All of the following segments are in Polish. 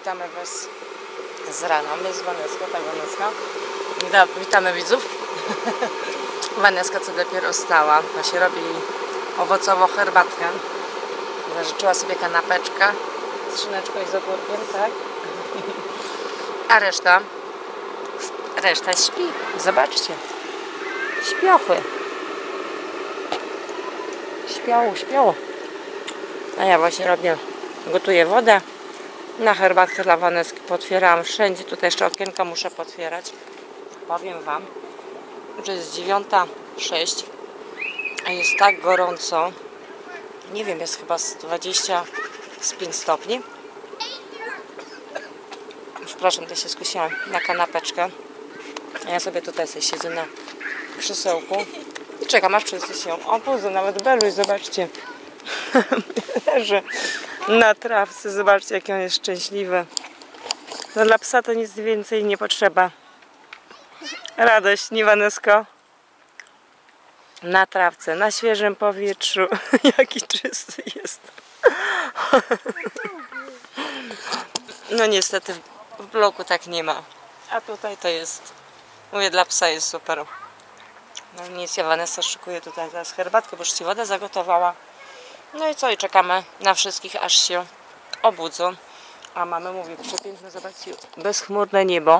Witamy Was z rana. My z Waneską, tak Waneska. Witamy widzów. Waneska co dopiero wstała. Właśnie robi owocową herbatkę. Zażyczyła sobie kanapeczkę z szyneczką i z ogórkiem, tak? A reszta śpi. Zobaczcie. Śpiochy. Śpiało. A ja właśnie gotuję wodę. Na herbatkę dla Waneski potwierałam wszędzie. Tutaj jeszcze okienka muszę potwierać. Powiem Wam, że jest 9:06, a jest tak gorąco. Nie wiem, jest chyba z 25 stopni. Przepraszam, to się skusiłam na kanapeczkę. A ja sobie tutaj siedzę na krzesełku. Czekam aż wszyscy się obudzą. Nawet Beluś, zobaczcie. Leży na trawce. Zobaczcie, jaki on jest szczęśliwy. No, dla psa to nic więcej nie potrzeba. Radość, nie Wanesko? Na trawce, na świeżym powietrzu. Jaki czysty jest. No niestety w bloku tak nie ma. A tutaj to jest, mówię, dla psa jest super. No nic, ja Vanessa szykuje tutaj teraz herbatkę, bo już ci wodę zagotowała. No i co? I czekamy na wszystkich, aż się obudzą. A mamy, mówię, przepiękne, zobaczcie, bezchmurne niebo.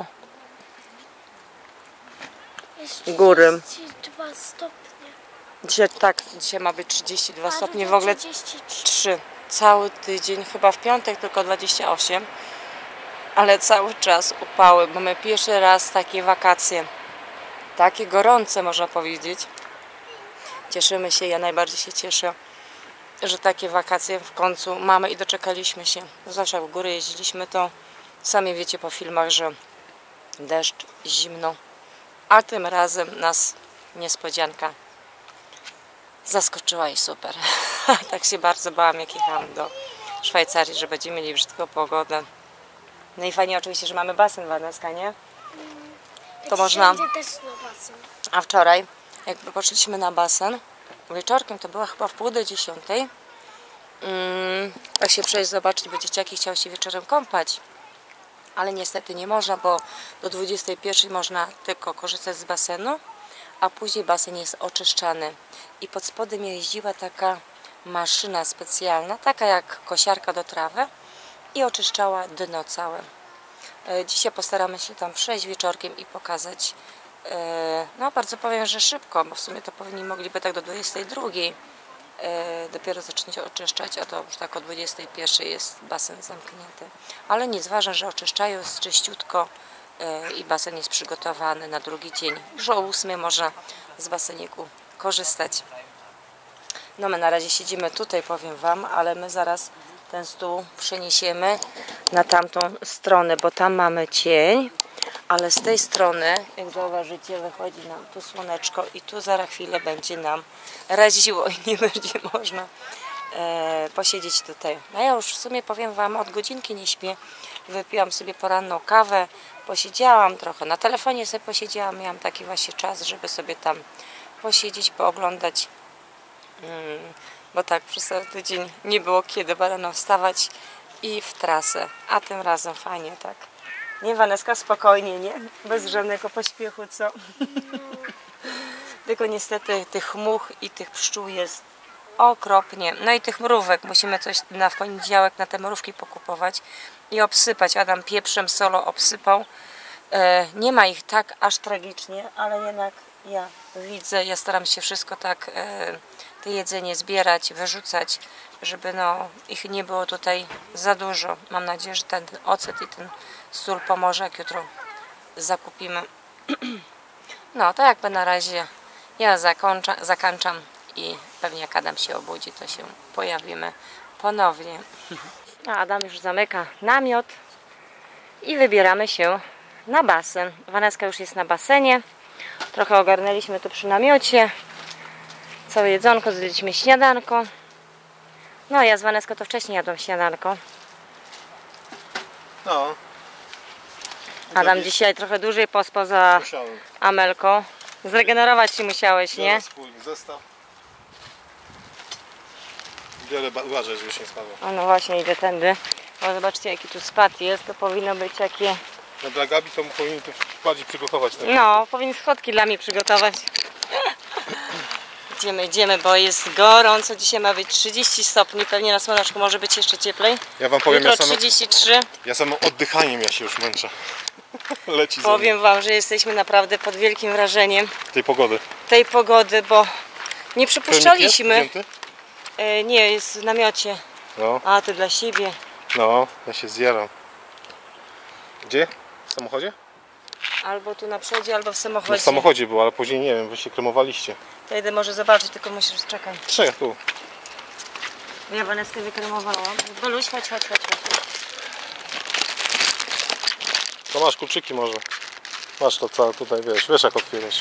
Góry. 32 stopnie. Dzisiaj ma być 32 stopnie, w ogóle 3. Cały tydzień, chyba w piątek tylko 28. Ale cały czas upały. Mamy pierwszy raz takie wakacje. Takie gorące, można powiedzieć. Cieszymy się, ja najbardziej się cieszę, że takie wakacje w końcu mamy i doczekaliśmy się. Zawsze jak w góry jeździliśmy, to sami wiecie po filmach, że deszcz, zimno. A tym razem nas niespodzianka zaskoczyła i super. Tak się bardzo bałam, jak jechałam do Szwajcarii, że będziemy mieli brzydką pogodę. No i fajnie oczywiście, że mamy basen, Waneska, nie? To można... też na basen. A wczoraj, jak poszliśmy na basen, wieczorkiem, to była chyba w 9:30. Tak się przejść, zobaczyć, bo dzieciaki chciały się wieczorem kąpać. Ale niestety nie można, bo do 21:00 można tylko korzystać z basenu, a później basen jest oczyszczany. I pod spodem jeździła taka maszyna specjalna, taka jak kosiarka do trawy, i oczyszczała dno całe. Dzisiaj postaramy się tam przejść wieczorkiem i pokazać. No bardzo powiem, że szybko, bo w sumie to mogliby tak do 22:00 dopiero zacząć oczyszczać, a to już tak o 21:00 jest basen zamknięty. Ale nic, ważne, że oczyszczają, jest czyściutko i basen jest przygotowany na drugi dzień. Już o 8:00 można z baseniku korzystać. No my na razie siedzimy tutaj, powiem Wam, ale my zaraz ten stół przeniesiemy na tamtą stronę, bo tam mamy cień, ale z tej strony, jak zauważycie, wychodzi nam tu słoneczko i tu za chwilę będzie nam raziło i nie będzie można posiedzieć tutaj. No ja już w sumie, powiem Wam, od godzinki nie śpię. Wypiłam sobie poranną kawę, posiedziałam trochę, na telefonie sobie posiedziałam, miałam taki właśnie czas, żeby sobie tam posiedzieć, pooglądać. Bo tak przez cały tydzień nie było kiedy rano wstawać i w trasę, a tym razem fajnie, tak. Nie, Waneska, spokojnie, nie? Bez żadnego pośpiechu, co? Tylko niestety tych much i tych pszczół jest okropnie. No i tych mrówek. Musimy coś w poniedziałek na te mrówki pokupować i obsypać. Adam pieprzem, solą obsypał. Nie ma ich tak aż tragicznie, ale jednak ja widzę, ja staram się wszystko tak, te jedzenie zbierać, wyrzucać, żeby no, ich nie było tutaj za dużo. Mam nadzieję, że ten ocet i ten sól pomoże, jak jutro zakupimy. No, to jakby na razie ja zakończam i pewnie jak Adam się obudzi, to się pojawimy ponownie. A Adam już zamyka namiot i wybieramy się na basen. Waneska już jest na basenie. Trochę ogarnęliśmy tu przy namiocie. Całe jedzonko, zjedliśmy śniadanko. No ja z Waneską to wcześniej jadłam śniadanko. No. Adam dzisiaj trochę dłużej pospał za Amelką. Zregenerować się musiałeś, nie? Wspólny zestaw. Wiele uważaj, żebyś nie spadła. O, no właśnie, idę tędy. O, zobaczcie jaki tu spad jest, to powinno być jakie... No dla Gabi to powinien to bardziej przygotować. No, powinien schodki dla mnie przygotować. Idziemy, bo jest gorąco. Dzisiaj ma być 30 stopni, pewnie na słoneczku może być jeszcze cieplej. Ja wam powiem, Jutro 33. ja samo oddychaniem ja się już męczę. Leci za Powiem wam, że jesteśmy naprawdę pod wielkim wrażeniem tej pogody. tej pogody, bo nie przypuszczaliśmy. Kremik jest wzięty? Nie, jest w namiocie. No, A, ty dla siebie. no, ja się zjaram. Gdzie? W samochodzie? Albo tu na przodzie, albo w No samochodzie. w samochodzie było, ale później nie wiem, wy się kremowaliście. To idę może zobaczyć, tylko musisz czekać. Trzech tu. Ja Waneskę wykremowałam. Beluś, chodź. To masz kluczyki może. Masz to całe tutaj, wiesz jak otwierać.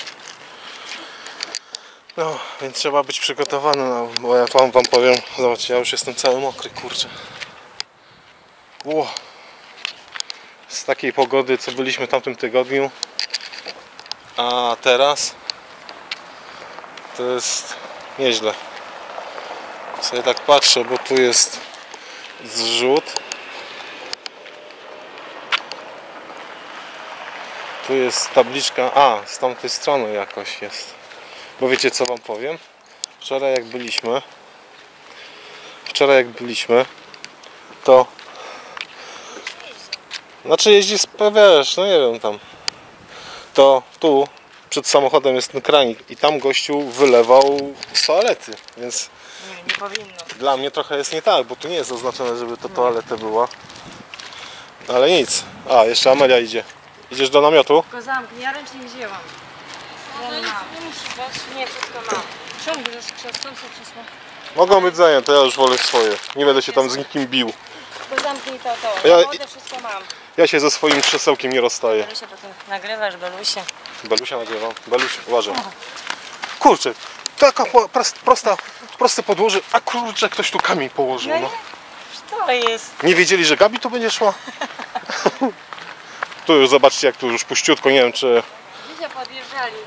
No, więc trzeba być przygotowany, no, bo ja wam powiem, zobaczcie, ja już jestem cały mokry, kurczę. Ło. Z takiej pogody, co byliśmy w tamtym tygodniu, a teraz to jest nieźle. Sobie tak patrzę, bo tu jest zrzut. Tu jest tabliczka, z tamtej strony jakoś jest. Bo wiecie co wam powiem? Wczoraj jak byliśmy, to znaczy jeździ, wiesz, no nie wiem tam. To tu przed samochodem jest ten kranik i tam gościu wylewał z toalety, więc Nie powinno. dla mnie trochę jest nie tak, bo tu nie jest zaznaczone, żeby to toaleta była. Ale nic. Jeszcze Amelia idzie. Idziesz do namiotu? Tylko zamknij, ja ręcznie wzięłam. Nie, wszystko mam. Czemu bierzesz krzesło? Co krzesło? Mogą być zajęte, ja już wolę swoje. Nie będę się tam z nikim bił. Tylko zamknij to. Ja- Ja wodę wszystko mam. Ja się ze swoim krzesełkiem nie rozstaję. Belusia, potem nagrywasz, Belusie. Belusia nagrywam. Beluś, uważaj. Kurczę, taka proste podłoże, a kurczę, ktoś tu kamień położył. No. To jest. Nie wiedzieli, że Gabi tu będzie szła? Tu już zobaczcie, jak tu już puściutko, nie wiem czy... Dzisiaj podjeżdżali.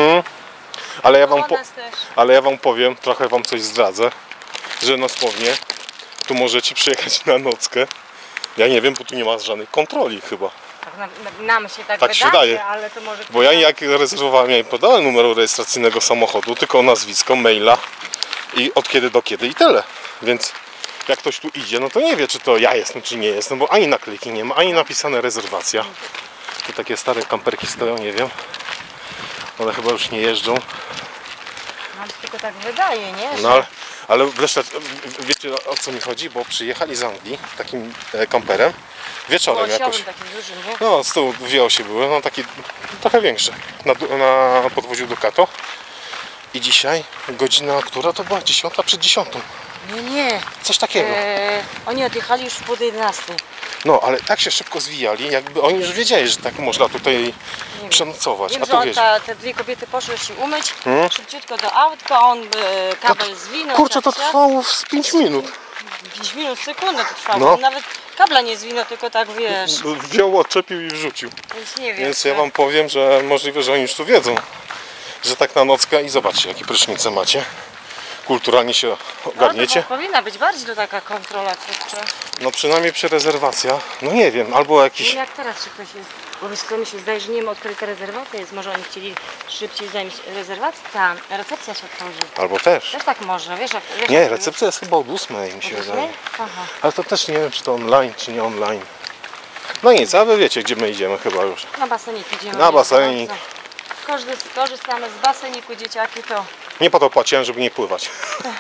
Ale ja wam Też. powiem, trochę wam coś zdradzę, że dosłownie tu możecie przyjechać na nockę. Ja nie wiem, bo tu nie ma żadnej kontroli chyba. Tak nam się tak Tak się wydaje, wydaje. ale to może... Bo ja jak rezerwowałem, ja nie podałem numeru rejestracyjnego samochodu, tylko nazwisko, maila i od kiedy do kiedy i tyle. Więc jak ktoś tu idzie, no to nie wie, czy to ja jestem, czy nie jestem, bo ani naklejki nie ma, ani napisane rezerwacja. Tu takie stare kamperki stoją, nie wiem. One chyba już nie jeżdżą. Nam się tylko tak wydaje, nie? Że... No ale wreszcie, wiecie o co mi chodzi? Bo przyjechali z Anglii takim kamperem wieczorem jakoś. Łosiowym takim dużym, nie? No, z tyłu dwie osie były, no taki trochę większe, na podwoziu Ducato. I dzisiaj godzina, która to była? 10 przed 10. Nie. Coś takiego. Oni odjechali już w pół do 11. No, ale tak się szybko zwijali, jakby oni już wiedzieli, że tak można tutaj przenocować. Wiem, A że tu wiesz, te dwie kobiety poszły się umyć, szybciutko do autka, on kabel zwinął. kurczę, to trwało z 5 minut. 5 minut, sekundę to trwało. No. On nawet kabla nie zwinął, tylko tak wiesz. Wziął, odczepił i wrzucił. Więc nie wiem. Więc ja wam powiem, że możliwe, że oni już tu wiedzą, że tak na nockę i zobaczcie, jakie prysznice macie. Kulturalnie się ogarniecie. No, powinna być bardziej to taka kontrola, kurczę. No przynajmniej przy rezerwacja, no nie wiem, albo Nie jakiś... wiem jak teraz, czy ktoś jest. Bo wiesz co, mi się zdaje, że nie wiem od której ta rezerwacja jest. Może oni chcieli szybciej zająć rezerwację. Ta recepcja się otworzy. Albo też. Też tak może, wiesz jak... Wiesz, Nie, jak recepcja jest chyba od 8, mi się jest? wydaje. Aha. Ale to też nie wiem, czy to online, czy nie online. No nic, a wy wiecie, gdzie my idziemy chyba już. Na basenik idziemy. Na basenik. Korzystamy z baseniku, dzieciaki, to Nie po to płaciłem, żeby nie pływać.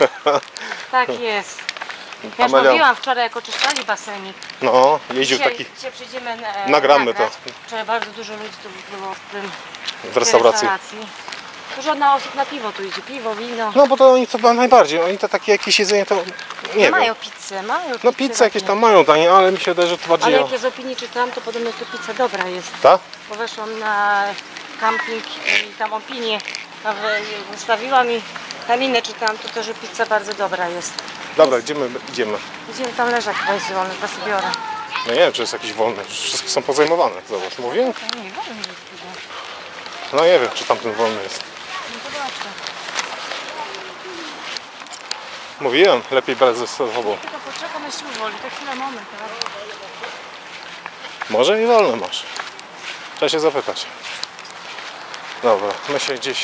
tak jest. Ja już Amelia- mówiłam wczoraj, jak oczyszczali basenik. No, jeździł taki Dzisiaj przyjdziemy Nagramy to. nagrać. Wczoraj bardzo dużo ludzi tu było w tym w restauracji. Dużo osób na piwo tu idzie, piwo, wino. No bo to oni to najbardziej, oni to takie jakieś jedzenie to nie mają wiem. pizzę, mają No pizzę pizzę jakieś ładnie. tam mają danie, ale mi się wydaje, że to bardziej... Ale jak ja z opinii czytałam, to podobno tu pizza dobra jest. Tak? Bo weszłam na camping i tam opinię wystawiłam i tam inne czytałam, to że pizza bardzo dobra jest. Dobra, gdzie my idziemy? Idziemy tam leżak, weź wolny, chyba sobie biorę. No nie wiem, czy jest jakiś wolny. Wszystkie są pozajmowane. Zobacz, mówiłem? To nie, wolny jest chyba. No nie wiem, czy tamten wolny jest. No zobaczę. Mówiłem, lepiej brać ze sobą. Tylko poczekam, trochę sił woli, to chwilę, moment, tak? Może i wolno masz. Trzeba się zapytać. Dobra, my się gdzieś...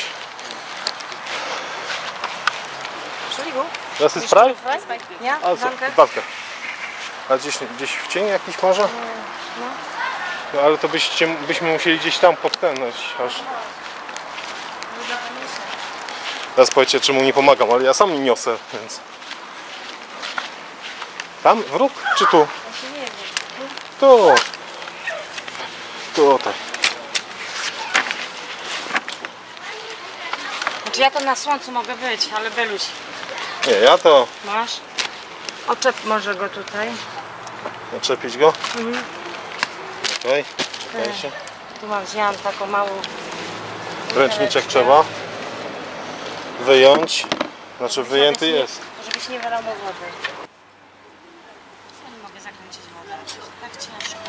Szeligu? Das ist frei? Ja, Also, danke. danke. A gdzieś w cień jakiś może? No ale to byśmy musieli gdzieś tam podpędzać aż. Teraz powiecie, czemu nie pomagam, ale ja sam nie niosę, więc... Tam? W róg? Czy tu? Tu. Tutaj. Znaczy ja to na słońcu mogę być, ale Beluś, Nie, ja to... masz? Oczep może go tutaj. Naczepić go. Okej, czekajcie. Tu wzięłam taką małą... Ręczniczek trzeba wyjąć. Znaczy wyjęty jest. Żebyś nie wylał wody. Ja nie mogę zakręcić wodę. Tak ciężko.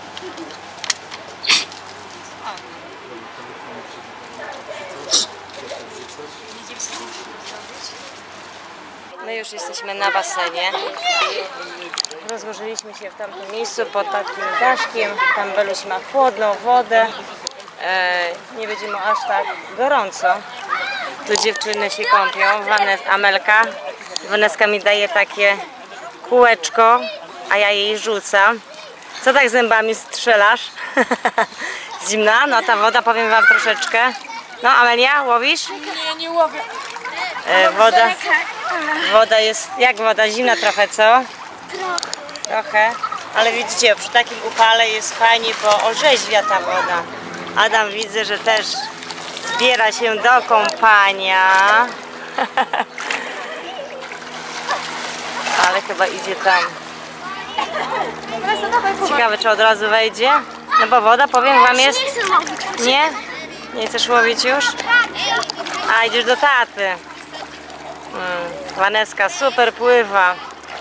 My już jesteśmy na basenie. Rozłożyliśmy się w tamtym miejscu pod takim daszkiem. Tam Beluś ma chłodną wodę. Nie będzie mu aż tak gorąco. Tu dziewczyny się kąpią. Amelka. Waneska mi daje takie kółeczko, a ja jej rzucam. Co tak zębami strzelasz? Zimna? No ta woda, powiem wam troszeczkę. No Amelia, łowisz? Nie, nie łowię. Woda jest, jak woda? Zimna trochę, co? Trochę. Ale widzicie, przy takim upale jest fajnie, bo orzeźwia ta woda. Adam widzę, że też zbiera się do kąpania. Ale chyba idzie tam. Ciekawe, czy od razu wejdzie? No bo woda, powiem wam, jest... Nie? Nie chcesz łowić już? A, idziesz do taty. Waneska super pływa.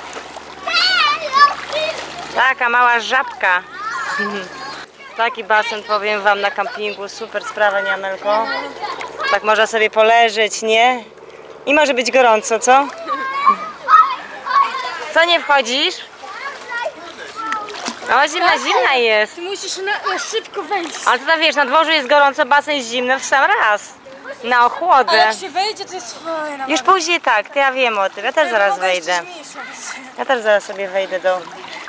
Taka mała żabka. Taki basen, powiem wam, na kampingu. Super sprawa, nie Amelko? Tak można sobie poleżeć, nie? I może być gorąco, co? Co, nie wchodzisz? O, zimna jest. Ty musisz na szybko wejść. Ale to wiesz, na dworzu jest gorąco, basen jest zimny w sam raz. Na A ochłodę. jak się wejdzie, to jest fajne. Już później tak, to ja wiem o tym. Ja też zaraz wejdę. Ja też zaraz sobie wejdę do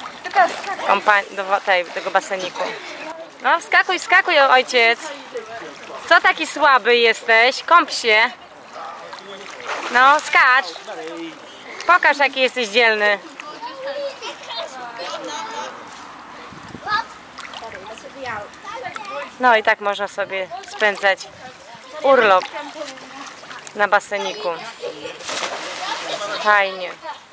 tego baseniku. No wskakuj ojciec. Co taki słaby jesteś? Kąp się. No skacz. Pokaż, jaki jesteś dzielny. No i tak można sobie spędzać urlop na baseniku. Fajnie.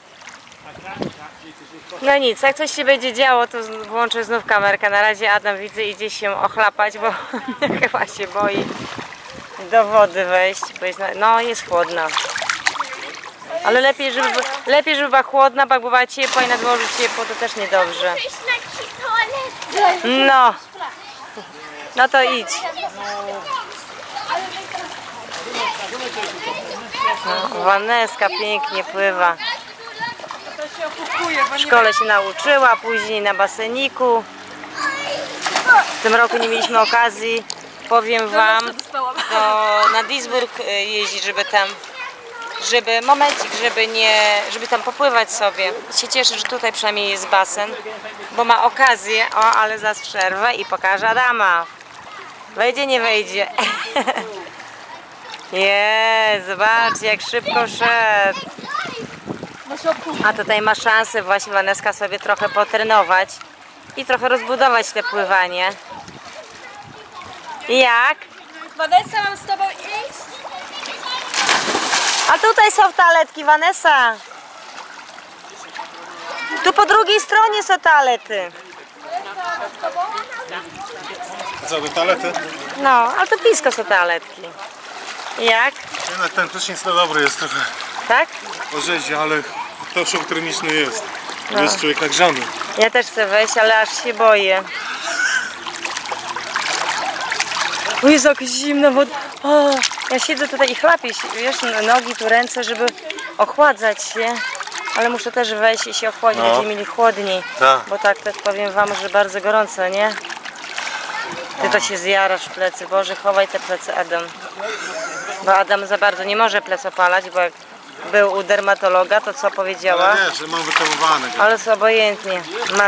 No nic, jak coś się będzie działo, to włączę znów kamerkę. Na razie Adam, widzę, idzie się ochlapać, bo chyba się boi do wody wejść, bo jest, no, jest chłodna. Ale lepiej, żeby była chłodna, bo jak bywa ciepła i na dworzu ciepło, to też niedobrze. No. No to idź. No, Waneska pięknie pływa. W szkole się nauczyła, później na baseniku. W tym roku nie mieliśmy okazji, powiem wam, na Duisburg jeździć, żeby tam popływać sobie. Się cieszę, że tutaj przynajmniej jest basen, bo ma okazję, ale zaraz przerwę i pokażę Adama. Wejdzie, nie wejdzie. Zobaczcie, jak szybko szedł. A tutaj ma szansę właśnie Waneska sobie trochę potrenować i trochę rozbudować te pływanie. I jak? Vanessa, mam z tobą iść? A tutaj są toaletki, Vanessa. Tu po drugiej stronie są toalety. Co, do toalety? No, ale to blisko są toaletki. I jak? Jednak ten prysznic to dobry jest trochę. Tak? Orzeźwia, ale to szok termiczny jest. Jest człowiek nagrzany. Ja też chcę wejść, ale aż się boję. O Jezu, jak zimno, bo ja siedzę tutaj i chlapię się, wiesz, nogi tu, ręce, żeby ochładzać się. Ale muszę też wejść i się ochłodzić, No. będziemy mieli chłodniej. Tak. Bo tak też powiem wam, że bardzo gorąco, nie? Ty to się zjarasz w plecy. Boże, chowaj te plecy, Adam. Bo Adam za bardzo nie może plec opalać, bo jak był u dermatologa, to co powiedziała? Ale wiesz, że mam wytamowane. Ale jest obojętnie.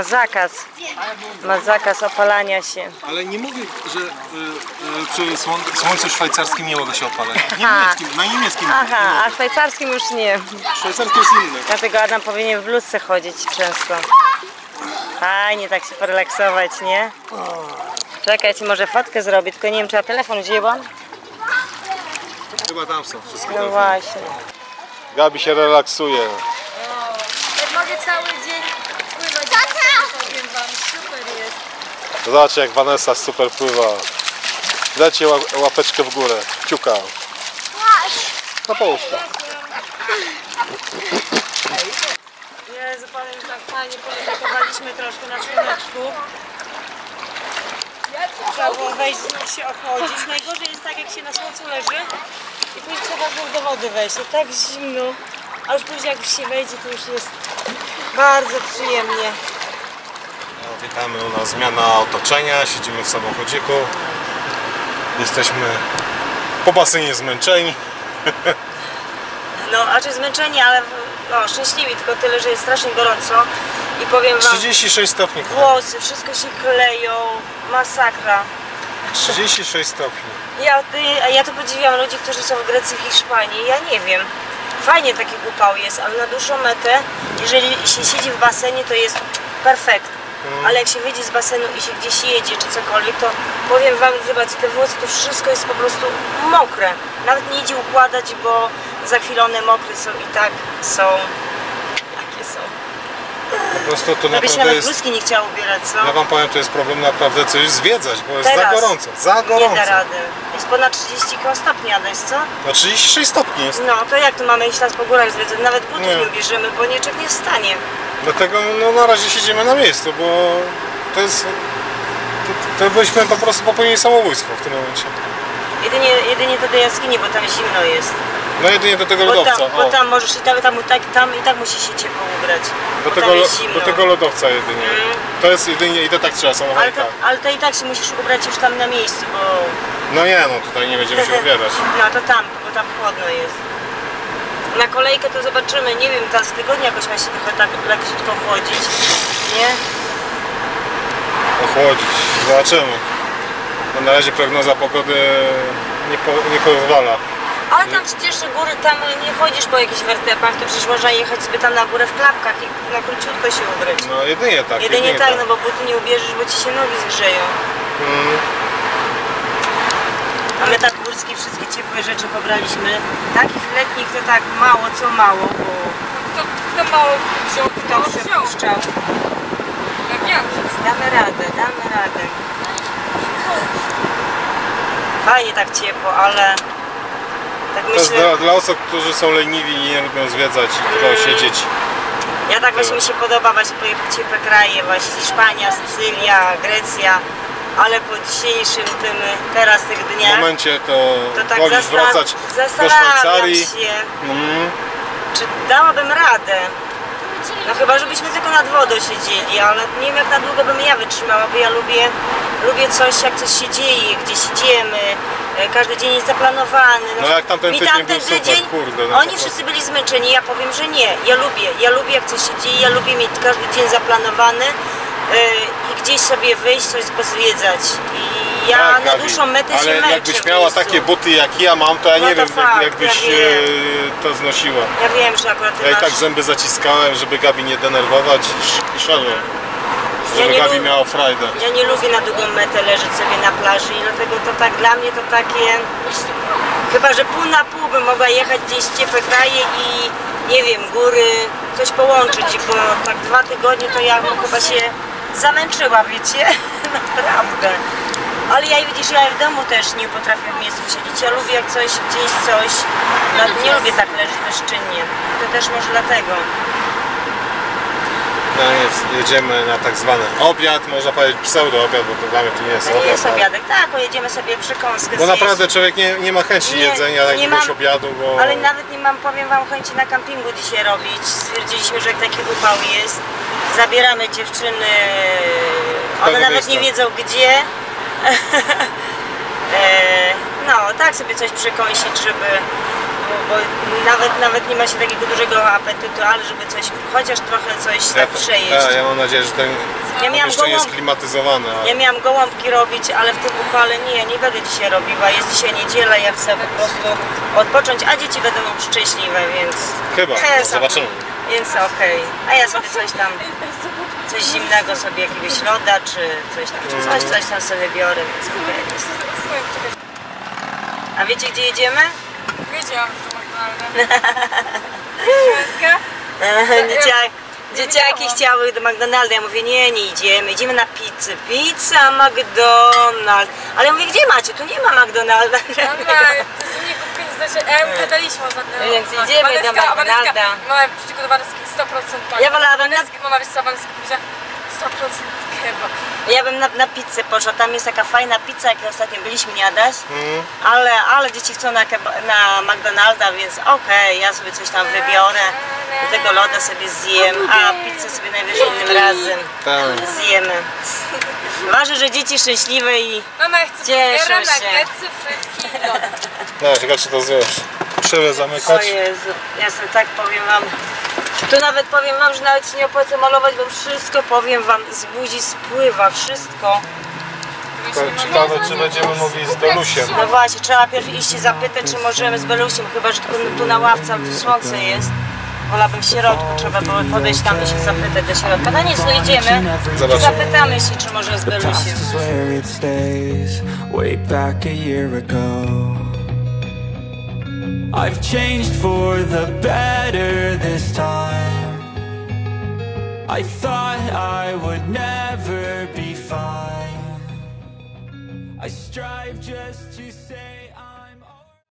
Ma zakaz opalania się. Ale nie mówię, że przy słońcu szwajcarskim nie mogę się opalać. Aha. Na niemieckim. Aha, a szwajcarskim już nie. Szwajcarskie jest inne. Dlatego Adam powinien w bluzce chodzić często. Fajnie tak się porelaksować, nie? Czekaj, ci może fotkę zrobię, tylko nie wiem, czy ja telefon wzięłam. Chyba tam są wszystkie. No właśnie. Gabi się relaksuje. Jak mogę cały dzień pływać, to powiem wam, super jest. Zobaczcie, jak Vanessa super pływa. Dajcie łapeczkę w górę. Kciuka. No połóż to. Jezu, powiem, że tak fajnie poletowaliśmy troszkę na słoneczku. Trzeba było wejść, znów się ochłodzić. Najgorzej jest tak, jak się na słońcu leży i później trzeba znów do wody wejść. To tak zimno, a już później jak już się wejdzie, to już jest bardzo przyjemnie. No, witamy, u nas zmiana otoczenia. Siedzimy w samochodziku. Jesteśmy po basenie zmęczeni. No, a czy zmęczeni, ale no, szczęśliwi, tylko tyle, że jest strasznie gorąco. I powiem wam, 36 stopni. włosy, wszystko się kleją, masakra. 36 stopni. Ja to podziwiam ludzi, którzy są w Grecji, w Hiszpanii. Ja nie wiem. Fajnie taki upał jest, ale na dłuższą metę, jeżeli się siedzi w basenie, to jest perfekt. Ale jak się wyjdzie z basenu i się gdzieś jedzie czy cokolwiek, to powiem wam, zobaczcie, te włosy to wszystko jest po prostu mokre. Nawet nie idzie układać, bo za chwilę one mokre są i tak są. Jakie są? Po prostu to To byś naprawdę nawet jest... bluzki nie chciała ubierać, co? Ja wam powiem, to jest problem naprawdę coś zwiedzać, bo jest za Teraz gorąco. Za Nie gorąco. da rady. Jest ponad 30 stopni, Adaś, co? No 36 stopni jest. No, to jak tu mamy iść teraz po górach zwiedzać? Nawet butów Nie. nie ubierzemy, bo nieczek nie wstanie. Dlatego no, na razie siedzimy na miejscu, bo to jest... To byśmy po prostu popełnili samobójstwo w tym momencie. Jedynie to do jaskini, bo tam zimno jest. No jedynie do tego Bo lodowca. tam, bo tam możesz i tam i tak musisz się ciepło ubrać. Do Bo tego, tam jest zimno. do tego lodowca jedynie. To jest jedynie i to tak trzeba samochód ale, i tak. ale to i tak się musisz ubrać już tam na miejscu, bo... No nie, no tutaj nie będziemy się ubierać. No to tam, bo tam chłodno jest. Na kolejkę to zobaczymy, nie wiem, tam z tygodnia jakoś ma się trochę tak lekko chłodzić, nie? Ochłodzić. Zobaczymy. No na razie prognoza pogody nie pozwala. Ale tam przecież góry, tam nie chodzisz po jakichś wertepach, to przecież można jechać sobie tam na górę w klapkach i na króciutko się ubrać. No jedynie tak. Jedynie tak, no bo buty nie ubierzesz, bo ci się nogi zgrzeją. A my tak górskie wszystkie ciepłe rzeczy pobraliśmy. Takich letnich to tak mało co mało, bo Kto mało wziął, kto przepuszczał. Jak ja. Damy radę, damy radę. Fajnie tak ciepło, ale tak To jest myślę, dla osób, którzy są leniwi i nie lubią zwiedzać i tylko siedzieć. ja tak właśnie mi się podoba właśnie pojechać w ciepłe kraje, właśnie Hiszpania, Sycylia, Grecja, ale po dzisiejszym tym, teraz tych W dniach, momencie to tak wolisz wracać do zastanawiam Szwajcarii. się, Mhm. czy dałabym radę. No chyba, żebyśmy tylko nad wodą siedzieli, ale nie wiem jak na długo bym ja wytrzymała, bo ja lubię coś, jak coś się dzieje, gdzieś idziemy, każdy dzień jest zaplanowany. No jak tamten mi tydzień tamten był super, tydzień, kurde, no oni po wszyscy byli zmęczeni, ja powiem, że nie. Ja lubię jak coś się dzieje, ja lubię mieć każdy dzień zaplanowany i gdzieś sobie wyjść, coś pozwiedzać. I ja Tak, na Gabi, dłuższą metę się ale męczę jakbyś w miała miejscu. takie buty jak ja mam, to ja No nie to wiem fakt, jakbyś ja wiem. to znosiła. Ja wiem, że akurat ty Ja i masz... tak zęby zaciskałem, żeby Gabi nie denerwować i szedłem. Ja Żeby nie Gabi lu- miała frajdę. Ja nie lubię na długą metę leżeć sobie na plaży i dlatego to tak dla mnie to takie... Chyba, że pół na pół bym mogła jechać gdzieś w ciepłe kraje i nie wiem, góry, coś połączyć, bo tak 2 tygodnie to ja bym chyba się zamęczyła, wiecie? Naprawdę. Ale ja widzisz, ja w domu też nie potrafię w miejscu siedzieć. Ja lubię jak coś, gdzieś coś. Nie lubię tak leżeć bezczynnie. To też może dlatego. jedziemy na tak zwany obiad, można powiedzieć pseudo-obiad, bo to dla mnie to nie jest To nie obiad. jest obiadek, tak, pojedziemy sobie przekąskę Bo zjeść. naprawdę człowiek nie ma chęci Nie, jedzenia nie jakiegoś mam, obiadu, bo... ale nawet nie mam, powiem wam, chęci na kampingu dzisiaj robić. Stwierdziliśmy, że jak taki upał jest, zabieramy dziewczyny, one nawet miejsce. nie wiedzą gdzie. No, tak sobie coś przekąsić, żeby, bo nawet nie ma się takiego dużego apetytu, ale żeby coś, chociaż trochę coś tak przejeść. Tak, ja mam nadzieję, że ten Ja miałam jeszcze nie jest gołąb- klimatyzowany. Ja miałam gołąbki robić, ale w tym upale nie będę dzisiaj robiła. Jest dzisiaj niedziela, ja chcę po prostu odpocząć, a dzieci będą szczęśliwe, więc... Chyba, no, zobaczymy. Więc okej. A ja sobie coś zimnego sobie, jakiegoś loda, czy coś tam sobie biorę, więc okej jest. A wiecie, gdzie jedziemy? Wiedziałam, że to McDonald's. Dzieciaki chciały do McDonalda, ja mówię nie idziemy, idziemy na pizzę. Pizza, McDonald's. Ale ja mówię, gdzie macie? Tu nie ma McDonalda. Gadaliśmy ostatnio. Więc idziemy do McDonalda. Mama przygotowana z 100% tak. Ja wolałabym Mama wiesz co, Walenska powiedziała 100% kebab. Ja bym na pizzę poszła, tam jest taka fajna pizza, jak ostatnio byliśmy, nie Adaś? Ale dzieci chcą na McDonalda, więc okej, ja sobie coś tam wybiorę, do tego loda sobie zjem, a pizzę sobie najwyżej innym razem Tak. zjemy. Ważne, że dzieci szczęśliwe i Mama chce Cieszą burgera, się. nuggetsy, frytki i loda. No, ciekawe czy to zjesz. Trzeba o zamykać. Jezu, ja sobie tak powiem wam, tu nawet powiem wam, że nawet się nie opłaca malować, bo wszystko powiem wam z buzi spływa, wszystko. Ciekawe czy będziemy mogli z Belusiem. No właśnie, trzeba pierw iść się zapytać, czy możemy z Belusiem, chyba że tylko tu na ławce, ale tu słońce jest. Wolałabym w środku, trzeba było podejść tam i się zapytać do środka. No nic, no idziemy, Zobaczymy. zapytamy się, czy może z Belusiem. Past is where it stays, way back a year ago. I've changed for the better this time. I thought I would never be fine. I strive just to say